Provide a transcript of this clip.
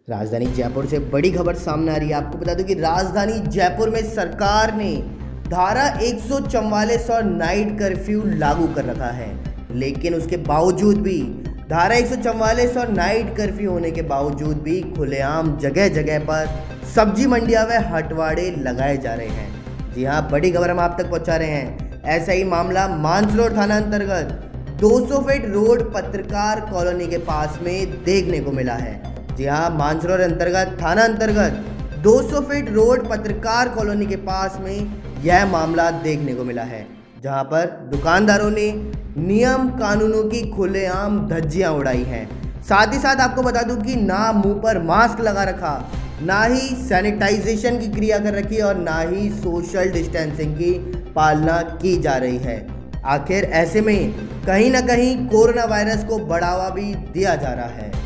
राजधानी जयपुर से बड़ी खबर सामने आ रही है। आपको बता दूं कि राजधानी जयपुर में सरकार ने धारा 144 और नाइट कर्फ्यू लागू कर रखा है, लेकिन उसके बावजूद भी धारा 144 और नाइट कर्फ्यू होने के बावजूद भी खुलेआम जगह जगह पर सब्जी मंडियां व हटवाड़े लगाए जा रहे हैं। जी हाँ, बड़ी खबर हम आप तक पहुंचा रहे हैं। ऐसा ही मामला मानसरोवर थाना अंतर्गत 200 फीट रोड पत्रकार कॉलोनी के पास में देखने को मिला है। जी हाँ, मानसरोवर अंतर्गत थाना अंतर्गत 200 फीट रोड पत्रकार कॉलोनी के पास में यह मामला देखने को मिला है, जहां पर दुकानदारों ने नियम कानूनों की खुलेआम धज्जियां उड़ाई हैं। साथ ही साथ आपको बता दूं कि ना मुंह पर मास्क लगा रखा, ना ही सैनिटाइजेशन की क्रिया कर रखी और ना ही सोशल डिस्टेंसिंग की पालना की जा रही है। आखिर ऐसे में कहीं ना कहीं कोरोना वायरस को बढ़ावा भी दिया जा रहा है।